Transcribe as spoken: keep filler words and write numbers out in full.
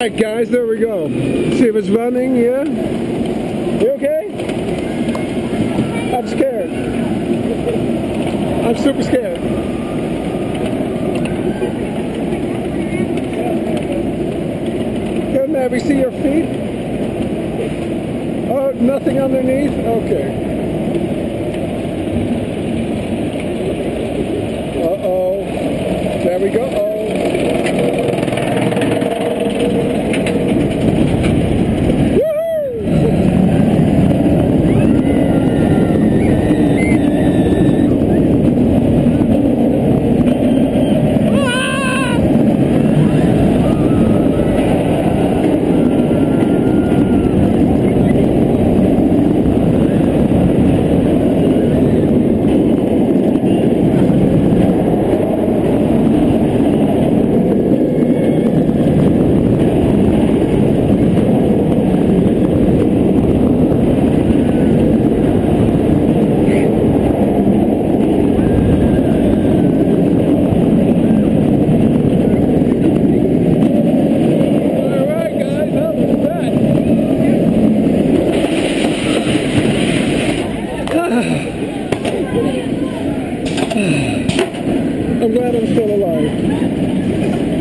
Alright guys, there we go. See if it's running, yeah? You okay? I'm scared. I'm super scared. Good, may we see your feet? Oh, nothing underneath? Okay. Uh-oh. There we go. Oh. I'm glad I'm still alive.